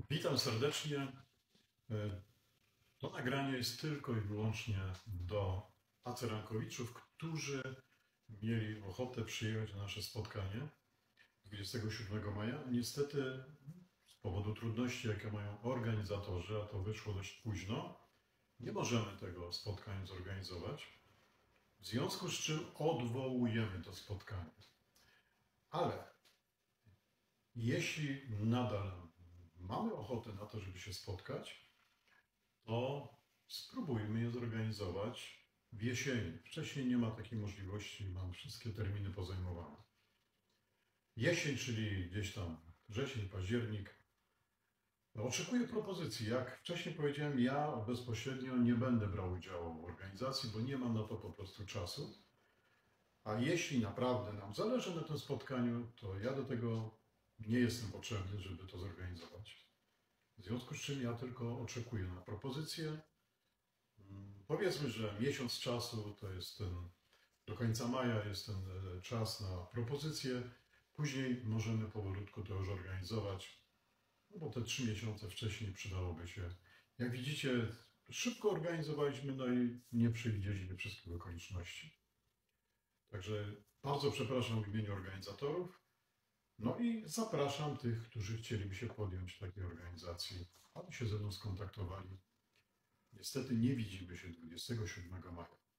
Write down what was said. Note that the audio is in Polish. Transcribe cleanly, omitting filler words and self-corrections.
Witam serdecznie. To nagranie jest tylko i wyłącznie do acerankowiczów, którzy mieli ochotę przyjechać na nasze spotkanie 27 maja. Niestety z powodu trudności, jakie mają organizatorzy, a to wyszło dość późno, nie możemy tego spotkania zorganizować, w związku z czym odwołujemy to spotkanie. Ale jeśli nadal mamy ochotę na to, żeby się spotkać, to spróbujmy je zorganizować w jesieni. Wcześniej nie ma takiej możliwości, mam wszystkie terminy pozajmowane. Jesień, czyli gdzieś tam wrzesień, październik. Oczekuję propozycji. Jak wcześniej powiedziałem, ja bezpośrednio nie będę brał udziału w organizacji, bo nie mam na to po prostu czasu. A jeśli naprawdę nam zależy na tym spotkaniu, to ja do tego nie jestem potrzebny, żeby to zorganizować. W związku z czym ja tylko oczekuję na propozycję. Powiedzmy, że miesiąc czasu to jest do końca maja jest ten czas na propozycję. Później możemy powolutku to już organizować, no bo te 3 miesiące wcześniej przydałoby się. Jak widzicie, szybko organizowaliśmy, no i nie przewidzieliśmy wszystkich okoliczności. Także bardzo przepraszam w imieniu organizatorów. No i zapraszam tych, którzy chcieliby się podjąć takiej organizacji, aby się ze mną skontaktowali. Niestety nie widzimy się 27 maja.